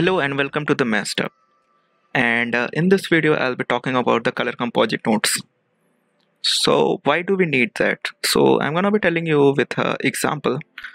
Hello and welcome to the Master. And in this video, I'll be talking about the color composite nodes. So why do we need that? So I'm gonna be telling you with an example.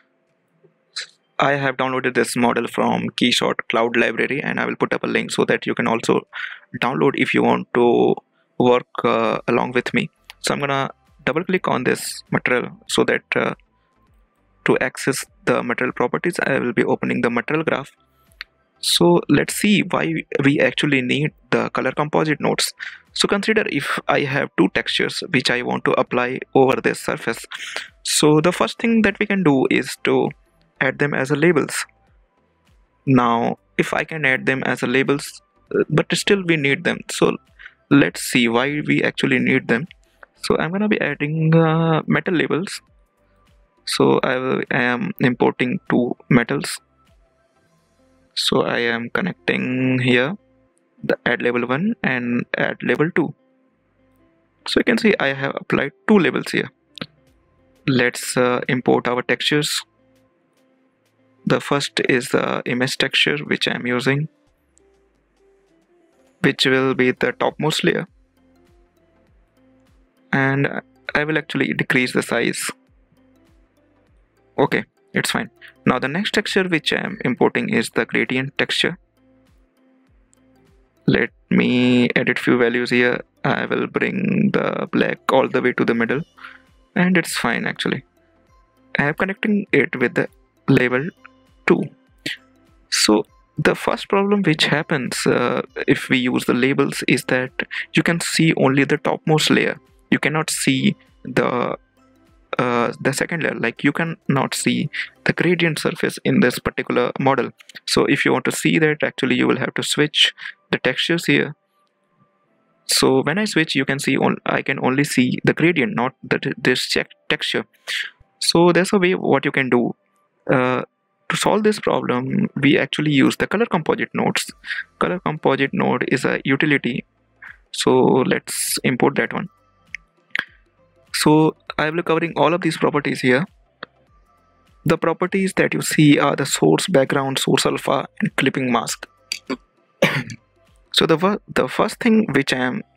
I have downloaded this model from Keyshot Cloud Library, and I will put up a link so that you can also download if you want to work along with me. So I'm gonna double click on this material so that to access the material properties, I will be opening the material graph. So let's see why we actually need the color composite nodes. So consider if I have two textures which I want to apply over this surface. So the first thing that we can do is to add them as a labels. Now if I can add them as a labels, but still we need them. So let's see why we actually need them. So I'm gonna be adding metal labels. So I am importing two metals. So I am connecting here the add label 1 and add label 2. So you can see I have applied two labels here. Let's import our textures. The first is the image texture which I am using, which will be the topmost layer, and I will actually decrease the size. Okay, it's fine. Now the next texture which I am importing is the gradient texture. Let me edit few values here. I will bring the black all the way to the middle, and it's fine actually. I am connecting it with the label 2. So the first problem which happens if we use the labels is that you can see only the topmost layer. You cannot see the second layer, like you cannot see the gradient surface in this particular model. So if you want to see that, actually you will have to switch the textures here. So when I switch, you can see I can only see the gradient, not this texture. So there's a way what you can do to solve this problem. We actually use the color composite nodes. Color composite node is a utility, so let's import that one. So I will be covering all of these properties here. The properties that you see are the source background, source alpha, and clipping mask. So the first thing which I am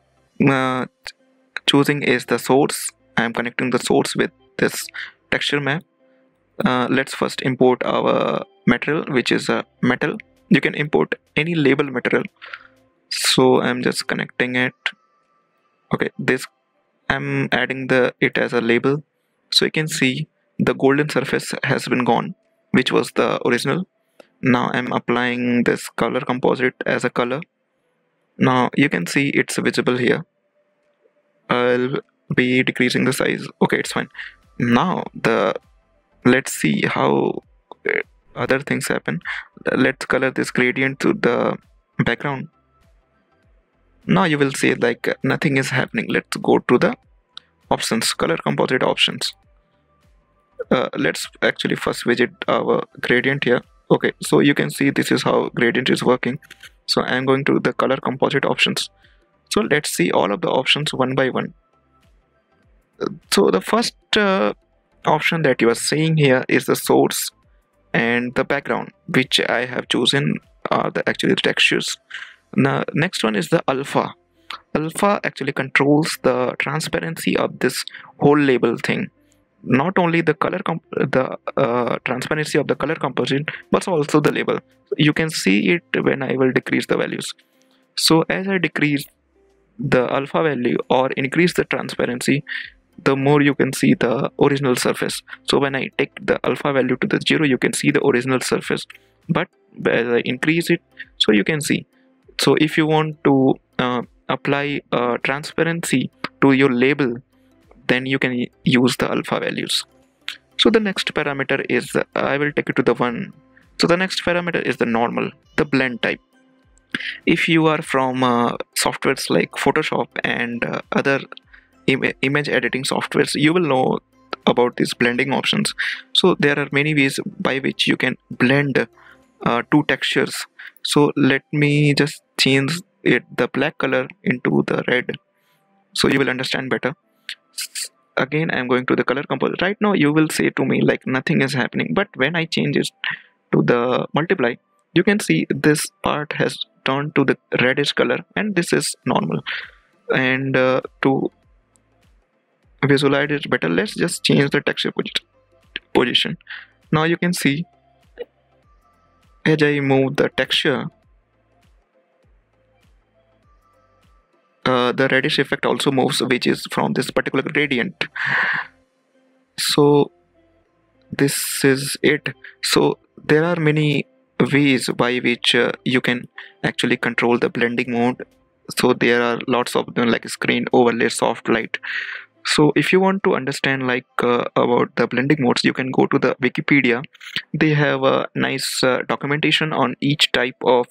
choosing is the source. I am connecting the source with this texture map. Let's first import our material, which is a metal. You can import any label material. So I'm just connecting it. Okay, this I'm adding it as a label. So you can see the golden surface has been gone, which was the original. Now I'm applying this color composite as a color. Now you can see it's visible here. I'll be decreasing the size. Okay, it's fine. Now let's see how other things happen. Let's color this gradient to the background. Now you will see like nothing is happening. Let's go to the options, color composite options. Let's actually first visit our gradient here. Okay, so you can see this is how gradient is working. So I'm going to the color composite options. So let's see all of the options one by one. So the first option that you are seeing here is the source and the background, which I have chosen are actually the textures. Now next one is the alpha. Alpha actually controls the transparency of this whole label thing. Not only the transparency of the color composite, but also the label. You can see it when I will decrease the values. So as I decrease the alpha value or increase the transparency, the more you can see the original surface. So when I take the alpha value to the 0, you can see the original surface, but as I increase it, so you can see. So if you want to apply transparency to your label, then you can use the alpha values. So the next parameter is I will take it to the 1. So the next parameter is the normal, the blend type. If you are from softwares like Photoshop and other image editing softwares, you will know about these blending options. So there are many ways by which you can blend two textures. So let me just change the black color into the red, so you will understand better. Again, I'm going to the color composite. Right now you will say to me like nothing is happening, but when I change it to the multiply, you can see this part has turned to the reddish color, and this is normal. And to visualize it better, let's just change the texture position. Now you can see as I move the texture, the reddish effect also moves, which is from this particular gradient. So this is it. So there are many ways by which you can actually control the blending mode. So there are lots of them, like screen overlay, soft light. So if you want to understand about the blending modes, you can go to the Wikipedia. They have a nice documentation on each type of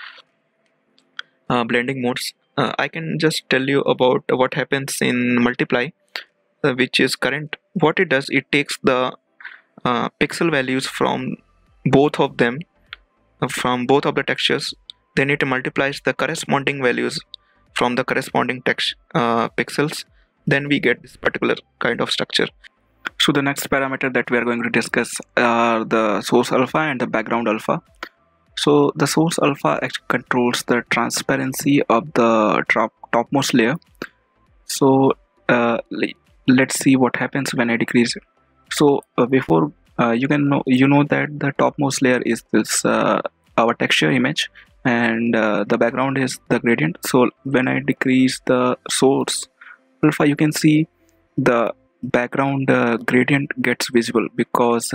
blending modes. I can just tell you about what happens in multiply, which is current. What it does, it takes the pixel values from both of them, from both of the textures, then it multiplies the corresponding values from the corresponding text pixels, then we get this particular kind of structure. So the next parameter that we are going to discuss are the source alpha and the background alpha. So the source alpha actually controls the transparency of the topmost layer. So let's see what happens when I decrease it. So before you know that the topmost layer is this our texture image, and the background is the gradient. So when I decrease the source alpha, you can see the background gradient gets visible because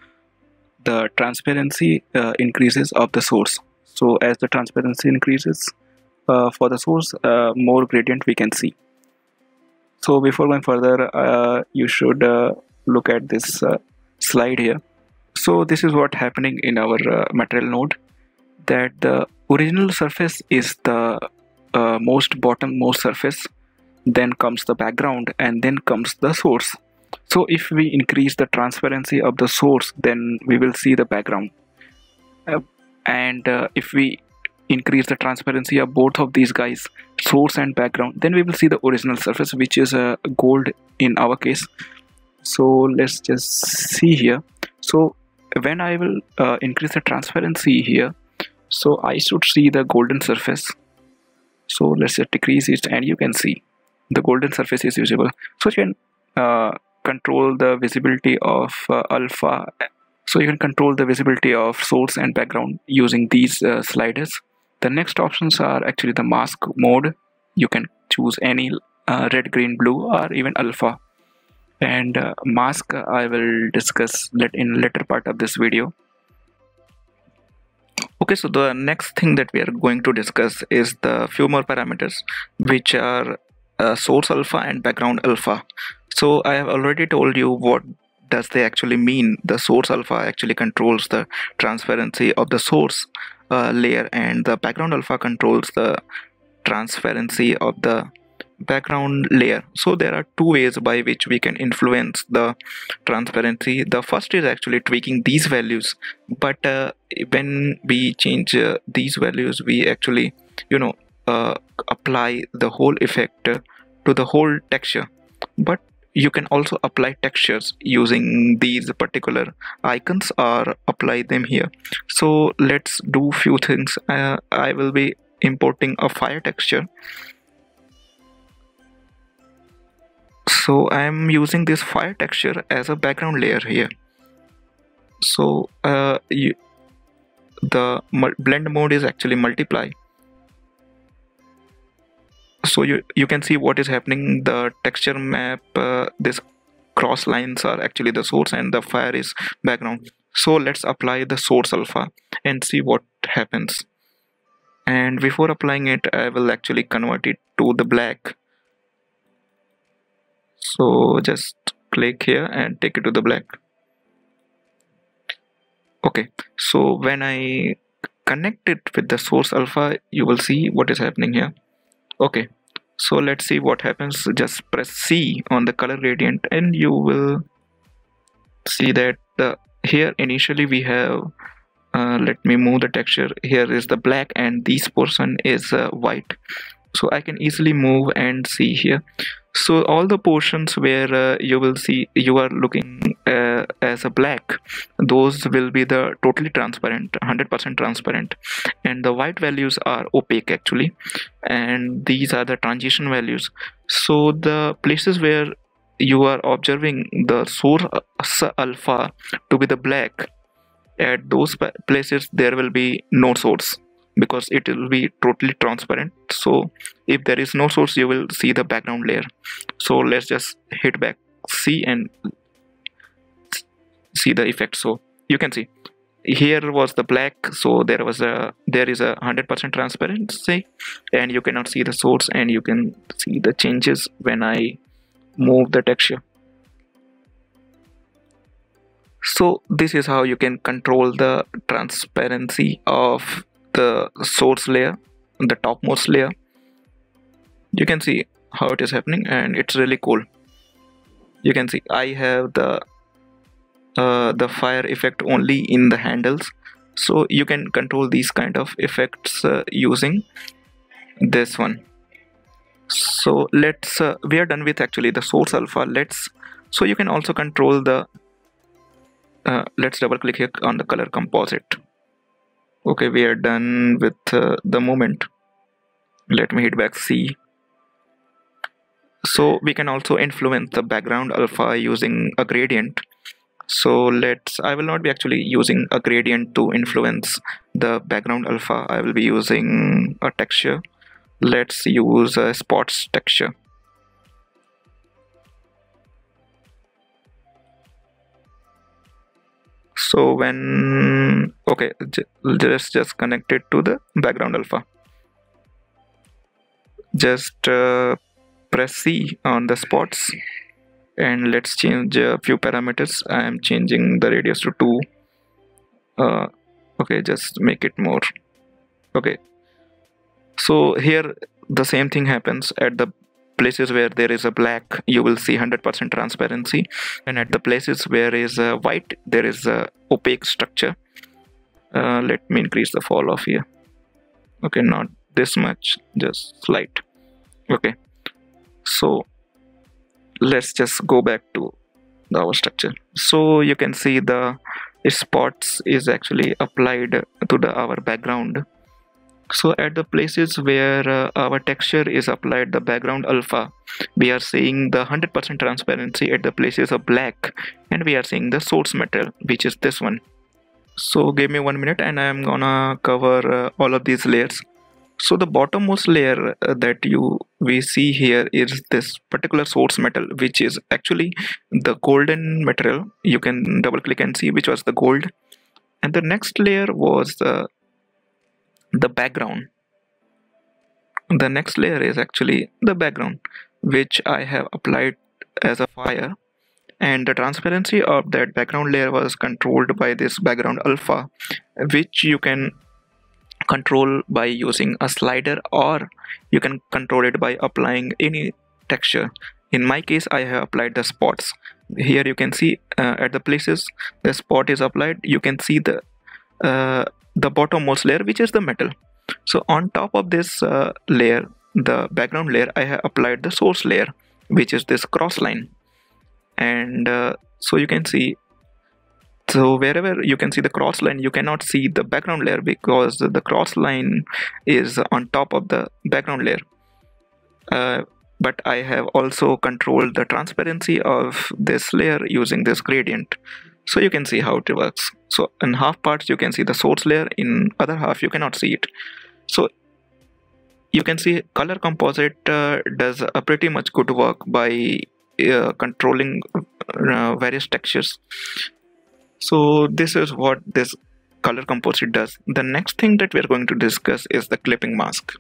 the transparency increases of the source. So as the transparency increases for the source, more gradient we can see. So before going further, you should look at this slide here. So this is what happening in our material node, that the original surface is the bottommost surface, then comes the background, and then comes the source. So if we increase the transparency of the source, then we will see the background, and if we increase the transparency of both of these guys, source and background, then we will see the original surface, which is gold in our case. So let's just see here. So when I will increase the transparency here, so I should see the golden surface. So let's just decrease it, and you can see the golden surface is visible. So you can control the visibility of alpha. So you can control the visibility of source and background using these sliders. The next options are actually the mask mode. You can choose any red, green, blue, or even alpha. And mask I will discuss in later part of this video. Okay, so the next thing that we are going to discuss is the few more parameters, which are source alpha and background alpha. So I have already told you what does they actually mean. The source alpha actually controls the transparency of the source layer, and the background alpha controls the transparency of the background layer. So there are two ways by which we can influence the transparency. The first is actually tweaking these values, but when we change these values, we actually apply the whole effect to the whole texture. But you can also apply textures using these particular icons or apply them here. So let's do few things. I will be importing a fire texture. So I am using this fire texture as a background layer here. So the blend mode is actually multiply. So you can see what is happening. The texture map, this cross lines are actually the source and the fire is background. So let's apply the source alpha and see what happens. And before applying it, I will actually convert it to the black. So just click here and take it to the black. Okay, so when I connect it with the source alpha, you will see what is happening here. Okay, so let's see what happens. Just press C on the color gradient and you will see that here initially we have let me move the texture. Here is the black and this portion is white. So I can easily move and see here. So all the portions where you will see you are looking as a black, those will be the totally transparent, 100% transparent, and the white values are opaque actually, and these are the transition values. So the places where you are observing the source alpha to be the black, at those places there will be no source, because it will be totally transparent. So if there is no source, you will see the background layer. So let's just hit back C and see the effect. So you can see here was the black, so there is a 100% transparency, and you cannot see the source, and you can see the changes when I move the texture. So this is how you can control the transparency of the source layer, the topmost layer. You can see how it is happening, and it's really cool. You can see I have the fire effect only in the handles, so you can control these kind of effects using this one. So let's we are done with actually the source alpha. So you can also control the let's double click here on the color composite. Okay, we are done with the movement. Let me hit back C. So we can also influence the background alpha using a gradient. So I will not be actually using a gradient to influence the background alpha. I will be using a texture. Let's use a spots texture. So when just connect it to the background alpha. Just press C on the spots, and let's change a few parameters. I am changing the radius to 2. Okay, just make it more. Okay, so here the same thing happens. At the places where there is a black, you will see 100% transparency, and at the places where is a white, there is a opaque structure. Let me increase the fall off here. Okay, not this much, just slight. Okay, so let's just go back to our structure. So you can see the spots is actually applied to our background. So at the places where our texture is applied the background alpha, we are seeing the 100% transparency at the places of black, and we are seeing the source material, which is this one. So give me 1 minute and I am gonna cover all of these layers. So the bottommost layer that we see here is this particular source metal, which is actually the golden material. You can double click and see which was the gold. And the next layer was the background. The next layer is actually the background, which I have applied as a fire. And the transparency of that background layer was controlled by this background alpha, which you can control by using a slider, or you can control it by applying any texture. In my case, I have applied the spots. Here you can see at the places the spot is applied, you can see the bottommost layer, which is the metal. So on top of this layer, the background layer, I have applied the source layer, which is this cross line. And so you can see, so wherever you can see the cross line, you cannot see the background layer because the cross line is on top of the background layer. But I have also controlled the transparency of this layer using this gradient. So you can see how it works. So in half parts you can see the source layer, in other half you cannot see it. So you can see color composite does a pretty much good work by controlling various textures. So this is what this color composite does. The next thing that we're going to discuss is the clipping mask.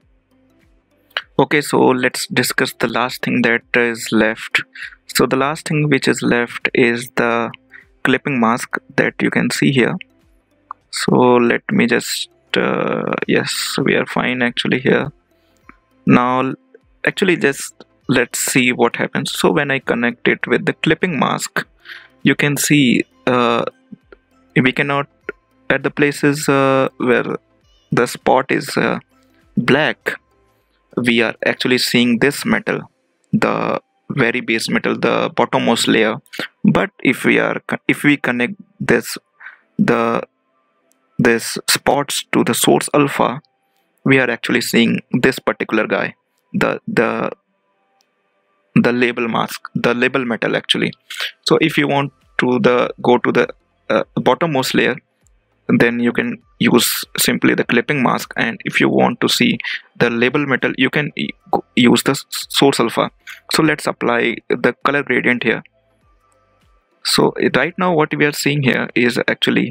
Okay, so let's discuss the last thing that is left. So the last thing which is left is the clipping mask that you can see here. So let me just yes, we are fine actually here. Now actually just let's see what happens. So when I connect it with the clipping mask, you can see we cannot, at the places where the spot is black, we are actually seeing this metal, very base metal, the bottommost layer. But if we connect the this spots to the source alpha, we are actually seeing this particular guy, the the the label mask, the label metal actually. So if you want to go to the bottommost layer, then you can use simply the clipping mask, and if you want to see the label metal, you can use the source alpha. So let's apply the color gradient here. So right now what we are seeing here is actually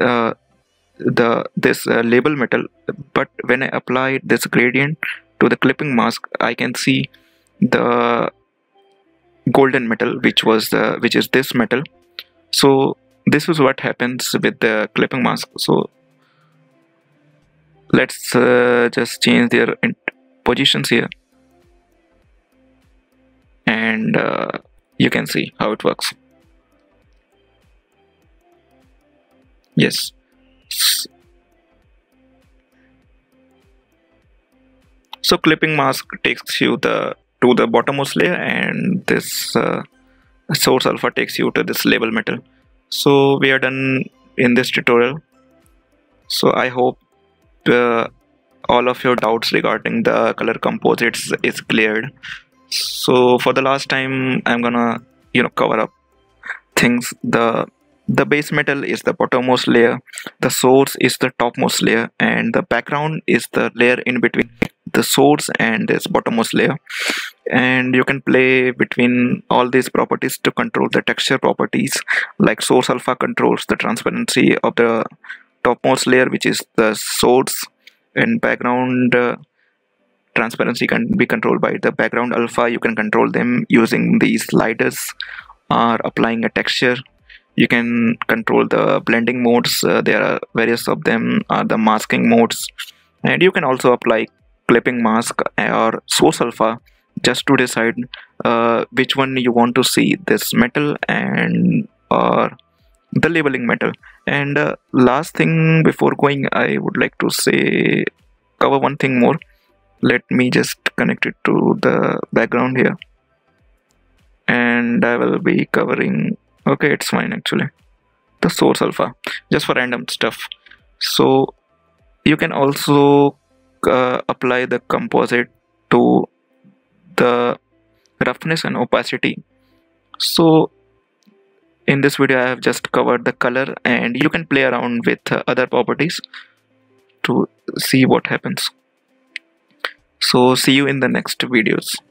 this label metal, but when I apply this gradient to the clipping mask, I can see the golden metal, which is this metal. So this is what happens with the clipping mask. So let's just change their positions here, and you can see how it works. Yes. So clipping mask takes you to the bottommost layer, and this source alpha takes you to this label metal. So we are done in this tutorial. So I hope all of your doubts regarding the color composites is cleared. So for the last time, I'm gonna cover up things. The base metal is the bottommost layer, the source is the topmost layer, and the background is the layer in between the source and this bottommost layer. And you can play between all these properties to control the texture properties. Like source alpha controls the transparency of the topmost layer, which is the source, and background transparency can be controlled by the background alpha. You can control them using these sliders or applying a texture. You can control the blending modes. There are various of them, the masking modes, and you can also apply clipping mask or source alpha just to decide which one you want to see, this metal and or the labeling metal. And last thing before going, I would like to cover one thing more. Let me just connect it to the background here, and I will be covering, okay, it's fine actually, the source alpha just for random stuff. So you can also apply the composite to the roughness and opacity. So in this video I have just covered the color, and you can play around with other properties to see what happens. So see you in the next videos.